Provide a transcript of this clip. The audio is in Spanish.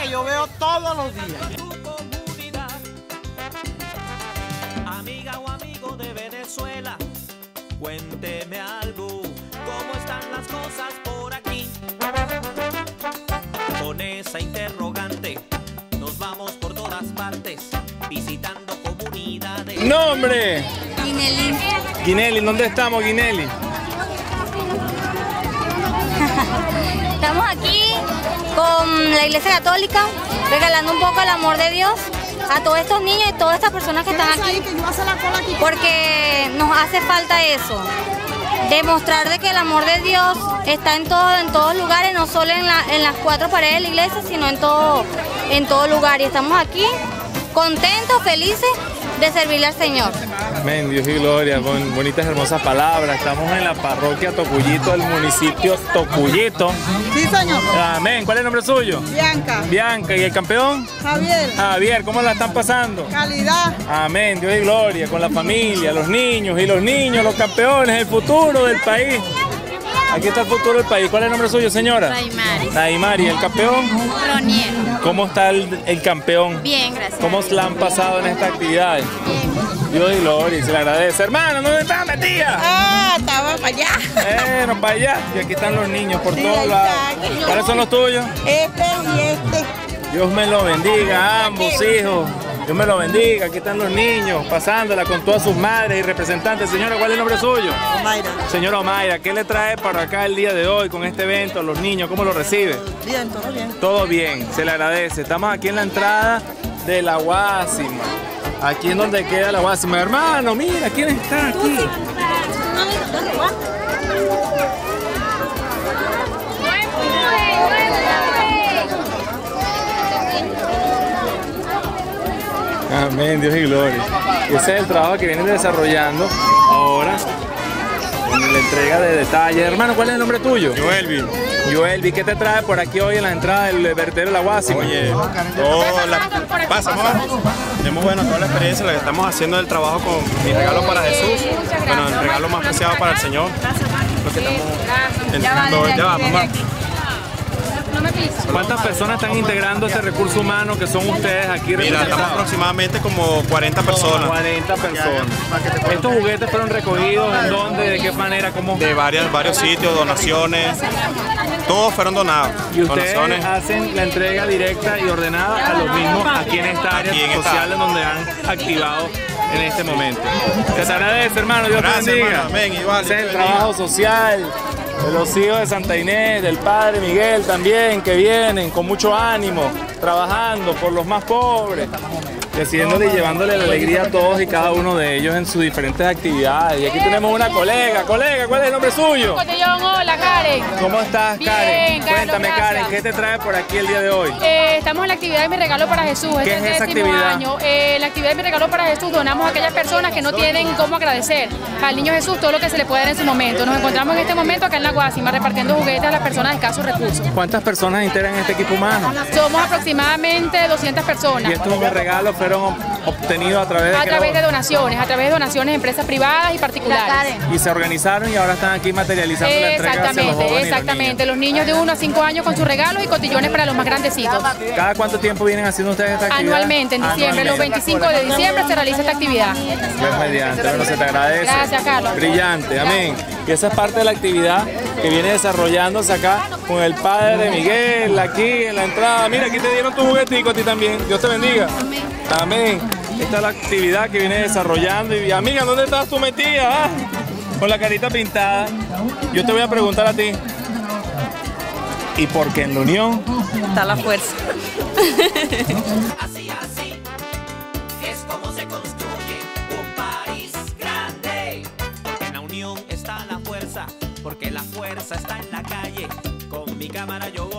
que yo veo todos los días. Amiga o amigo de Venezuela, cuénteme algo, ¿cómo están las cosas por aquí? Con esa interrogante nos vamos por todas partes, visitando comunidades. ¡Nombre! Guineli. Guineli, ¿dónde estamos, Guineli? Estamos aquí con la Iglesia Católica, regalando un poco el amor de Dios a todos estos niños y todas estas personas que están aquí, porque nos hace falta eso, demostrar de que el amor de Dios está en todos lugares, no solo en las cuatro paredes de la iglesia, sino en todo lugar. Y estamos aquí contentos, felices de servirle al Señor. Amén, Dios y gloria, con bonitas, hermosas palabras. Estamos en la parroquia Tocuyito, del municipio Tocuyito. Sí, señor. Amén. ¿Cuál es el nombre suyo? Bianca. Bianca. ¿Y el campeón? Javier. Javier. ¿Cómo la están pasando? Calidad. Amén, Dios y gloria, con la familia, los niños, los campeones, el futuro del país. Aquí está el futuro del país. ¿Cuál es el nombre suyo, señora? Naimari. Naimari. ¿Y el campeón? Ronier. ¿Cómo está el campeón? Bien, gracias. ¿Cómo la han pasado en estas actividades? Dios y gloria, se le agradece. Hermano, ¿dónde está metida? Ah, estaba para allá. Bueno, para allá. Y aquí están los niños por todos ahí lados. está. ¿Cuáles son los tuyos? Este y este. Dios me lo bendiga, ambos hijos. Dios me lo bendiga. Aquí están los niños pasándola con todas sus madres y representantes. Señora, ¿cuál es el nombre suyo? Omaira. Señora Omaira, ¿qué le trae para acá el día de hoy con este evento a los niños? ¿Cómo lo recibe? Bien, todo bien. Todo bien, se le agradece. Estamos aquí en la entrada de la Guásima. Aquí en donde queda la Guásima. Hermano, mira, ¿quién está aquí? Amén, Dios y gloria. Y ese es el trabajo que vienen desarrollando ahora en la entrega de detalles. Hermano, ¿cuál es el nombre tuyo? Joelvi. Joelvi, ¿qué te trae por aquí hoy en la entrada del vertedero de la Guásima? Oye, es muy bueno toda la experiencia, la que estamos haciendo del trabajo con mi regalo para Jesús. Bueno, el regalo más preciado para el Señor. Lo que estamos entregando. Ya va, mamá. ¿Cuántas personas están integrando este recurso humano que son ustedes aquí Mira, estamos representados? aproximadamente como 40 personas. 40 personas. ¿Estos juguetes fueron recogidos en dónde? ¿De qué manera? ¿Cómo? De varios sitios, donaciones. Todos fueron donados. Y ustedes Donaciones. hacen la entrega directa y ordenada a los mismos aquí en esta área Aquí en esta social área. en donde han activado en este momento. Que te agradece, hermano. Dios Gracias, te bendiga. hermano. Amén, igual. Ese es el Dios te bendiga. trabajo social de los hijos de Santa Inés, del padre Miguel también, que vienen con mucho ánimo, trabajando por los más pobres, creciéndole y llevándole la alegría a todos y cada uno de ellos en sus diferentes actividades. Y aquí tenemos una colega. Colega, ¿cuál es el nombre suyo? Cotillón, hola Karen. ¿Cómo estás, Bien, Karen? Carlos, Cuéntame, gracias. Karen, ¿qué te trae por aquí el día de hoy? Estamos en la actividad de Mi Regalo para Jesús. ¿Qué Este es esa el 10º actividad? año. La actividad de Mi Regalo para Jesús donamos a aquellas personas que no tienen cómo agradecer al niño Jesús todo lo que se le puede dar en su momento. Nos encontramos en este momento acá en la Guásima repartiendo juguetes a las personas de escasos recursos. ¿Cuántas personas integran este equipo humano? Somos aproximadamente 200 personas. Y estos regalos fueron obtenidos a través de... A través de donaciones de empresas privadas y particulares. Y se organizaron y ahora están aquí materializando la entrega hacia los jóvenes y los Exactamente. Los niños de 1 a 5 años con sus regalos y cotillones para los más grandecitos. niños. ¿Cada cuánto tiempo vienen haciendo ustedes esta actividad? Anualmente, en diciembre, los 25 de diciembre se realiza esta actividad. Dios mediante, bueno, se te agradece. Gracias, Carlos. Brillante, amén. Y esa es parte de la actividad que viene desarrollándose acá con el padre Miguel, aquí en la entrada. Mira, aquí te dieron tu juguetico a ti también. Dios te bendiga. Amén. Esta es la actividad que viene desarrollando. Y amiga, ¿dónde estás tú metida? Ah? Con la carita pintada. Yo te voy a preguntar a ti. ¿Y por qué en la unión está la fuerza? Así es como se construye un país grande. Porque en la unión está la fuerza, porque la fuerza está en la calle. Con mi cámara yo voy